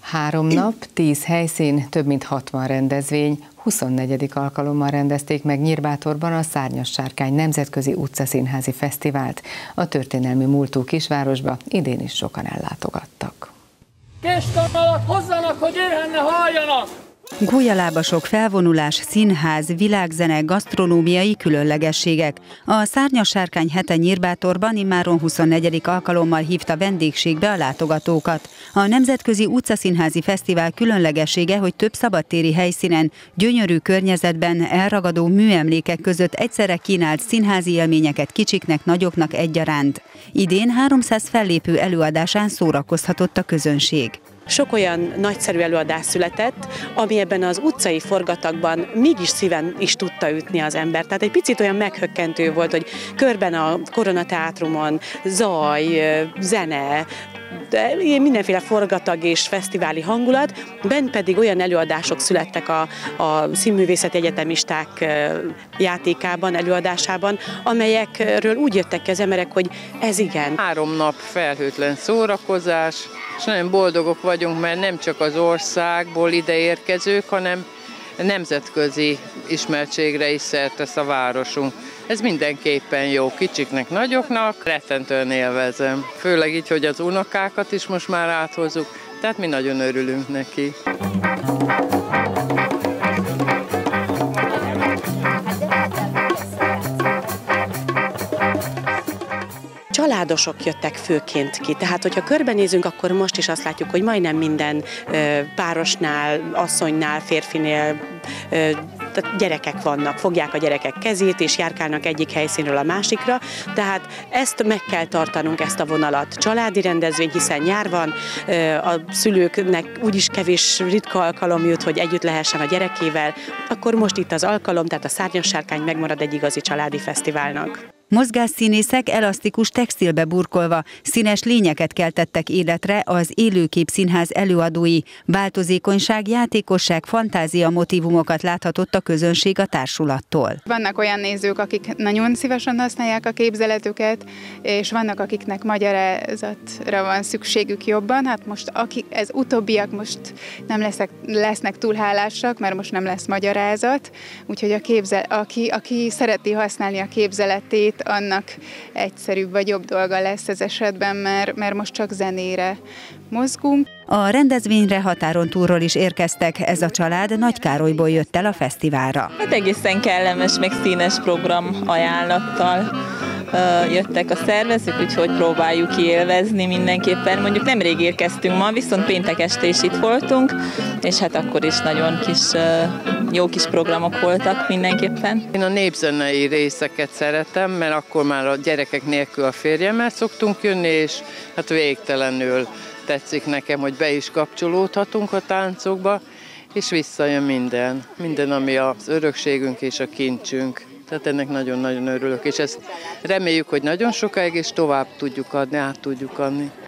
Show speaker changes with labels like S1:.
S1: 3 nap, 10 helyszín, több mint 60 rendezvény, 24. alkalommal rendezték meg Nyírbátorban a Szárnyas Sárkány Nemzetközi Utcaszínházi Fesztivált. A történelmi múltú kisvárosba idén is sokan ellátogattak.
S2: Késkanalat hozzanak, hogy éhenne halljanak!
S3: Gólyalábasok, felvonulás, színház, világzene, gasztronómiai különlegességek. A Szárnyas Sárkány hete Nyírbátorban immáron 24. alkalommal hívta vendégségbe a látogatókat. A Nemzetközi Utcaszínházi Fesztivál különlegessége, hogy több szabadtéri helyszínen, gyönyörű környezetben, elragadó műemlékek között egyszerre kínált színházi élményeket kicsiknek, nagyoknak egyaránt. Idén 300 fellépő előadásán szórakozhatott a közönség.
S4: Sok olyan nagyszerű előadás született, ami ebben az utcai forgatagban mégis szíven is tudta ütni az embert. Tehát egy picit olyan meghökkentő volt, hogy körben a Koronateátrumon zaj, zene, de mindenféle forgatag és fesztiváli hangulat, bent pedig olyan előadások születtek a színművészeti egyetemisták játékában, előadásában, amelyekről úgy jöttek ki az emberek, hogy ez igen.
S5: 3 nap felhőtlen szórakozás, és nagyon boldogok vagyunk, mert nem csak az országból ide érkezők, hanem nemzetközi ismertségre is szert tesz a városunk. Ez mindenképpen jó, kicsiknek, nagyoknak, rettentően élvezem. Főleg így, hogy az unokákat is most már áthozzuk, tehát mi nagyon örülünk neki.
S4: Családosok jöttek főként ki, tehát hogyha körbenézünk, akkor most is azt látjuk, hogy majdnem minden párosnál, asszonynál, férfinél tehát gyerekek vannak, fogják a gyerekek kezét, és járkálnak egyik helyszínről a másikra, tehát ezt meg kell tartanunk, ezt a vonalat. Családi rendezvény, hiszen nyár van, a szülőknek úgyis kevés ritka alkalom jut, hogy együtt lehessen a gyerekével, akkor most itt az alkalom, tehát a Szárnyas Sárkány megmarad egy igazi családi fesztiválnak.
S3: Mozgásszínészek elasztikus textilbe burkolva színes lényeket keltettek életre az Élőkép Színház előadói. Változékonyság, játékosság, fantázia motívumokat láthatott a közönség a társulattól.
S6: Vannak olyan nézők, akik nagyon szívesen használják a képzeletüket, és vannak, akiknek magyarázatra van szükségük jobban. Hát most ez utóbbiak most nem lesznek túl hálásak, mert most nem lesz magyarázat. Úgyhogy aki szereti használni a képzeletét, annak egyszerűbb vagy jobb dolga lesz ez esetben, mert most csak zenére mozgunk.
S3: A rendezvényre határon túlról is érkeztek, ez a család Nagykárolyból jött el a fesztiválra.
S7: Hát egészen kellemes, meg színes program ajánlattal jöttek a szervezők, úgyhogy próbáljuk kiélvezni mindenképpen. Mondjuk nemrég érkeztünk ma, viszont péntek este is itt voltunk, és hát akkor is nagyon jó kis programok voltak mindenképpen.
S5: Én a népzenei részeket szeretem, mert akkor már a gyerekek nélkül a férjemmel szoktunk jönni, és hát végtelenül tetszik nekem, hogy be is kapcsolódhatunk a táncokba, és visszajön minden, ami az örökségünk és a kincsünk. Tehát ennek nagyon-nagyon örülök, és ezt reméljük, hogy nagyon sokáig és tovább tudjuk adni, át tudjuk adni.